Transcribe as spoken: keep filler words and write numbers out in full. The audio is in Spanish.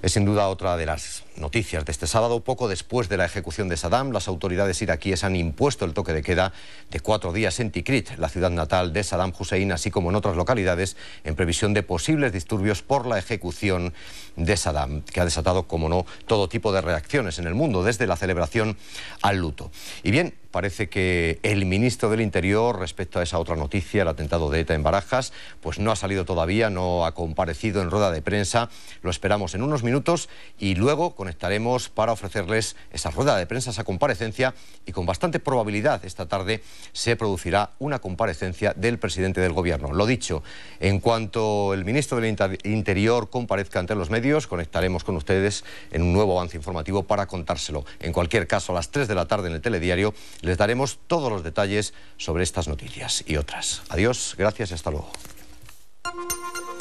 Es sin duda otra de las noticias de este sábado. Poco después de la ejecución de Saddam, las autoridades iraquíes han impuesto el toque de queda de cuatro días en Tikrit, la ciudad natal de Saddam Hussein, así como en otras localidades, en previsión de posibles disturbios por la ejecución de Saddam, que ha desatado, como no, todo tipo de reacciones en el mundo, desde la celebración al luto. Y bien, parece que el ministro del Interior, respecto a esa otra noticia, el atentado de ETA en Barajas, pues no ha salido todavía, no ha comparecido en rueda de prensa. Lo esperamos en unos minutos y luego conectaremos para ofrecerles esa rueda de prensa, esa comparecencia, y con bastante probabilidad esta tarde se producirá una comparecencia del presidente del Gobierno. Lo dicho, en cuanto el ministro del Interior comparezca ante los medios, conectaremos con ustedes en un nuevo avance informativo para contárselo. En cualquier caso, a las tres de la tarde en el telediario les daremos todos los detalles sobre estas noticias y otras. Adiós, gracias y hasta luego.